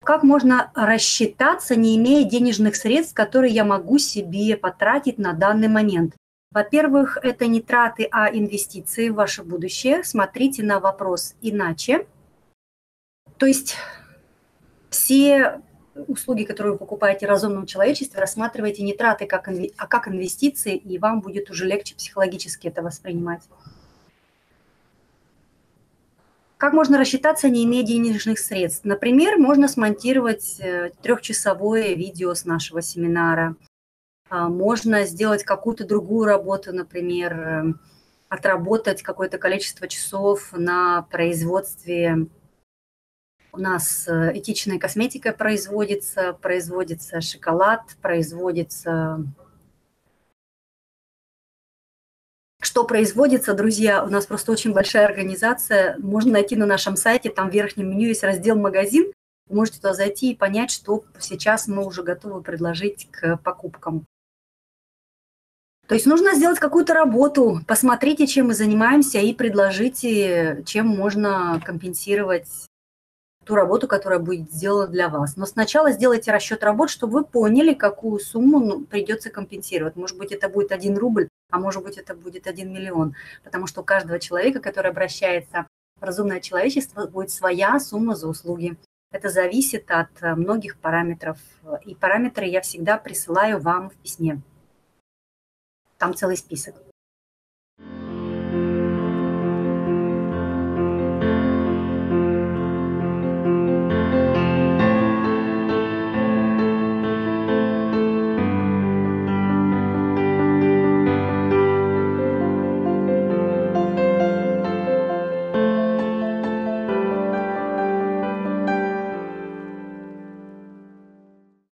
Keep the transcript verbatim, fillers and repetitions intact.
Как можно рассчитаться, не имея денежных средств, которые я могу себе потратить на данный момент? Во-первых, это не траты, а инвестиции в ваше будущее. Смотрите на вопрос иначе. То есть все услуги, которые вы покупаете в разумном человечестве, рассматривайте не траты, как инве- а как инвестиции, и вам будет уже легче психологически это воспринимать. Как можно рассчитаться, не имея денежных средств? Например, можно смонтировать э, трехчасовое видео с нашего семинара. А, Можно сделать какую-то другую работу, например, э, отработать какое-то количество часов на производстве. У нас э, этичная косметика производится, производится шоколад, производится... Что производится, друзья, у нас просто очень большая организация. Можно найти на нашем сайте, там в верхнем меню есть раздел «Магазин». Вы можете туда зайти и понять, что сейчас мы уже готовы предложить к покупкам. То есть нужно сделать какую-то работу, посмотрите, чем мы занимаемся, и предложите, чем можно компенсировать ту работу, которая будет сделана для вас. Но сначала сделайте расчет работ, чтобы вы поняли, какую сумму ну, придется компенсировать. Может быть, это будет один рубль, а может быть, это будет один миллион. Потому что у каждого человека, который обращается в разумное человечество, будет своя сумма за услуги. Это зависит от э, многих параметров. И параметры я всегда присылаю вам в письме. Там целый список.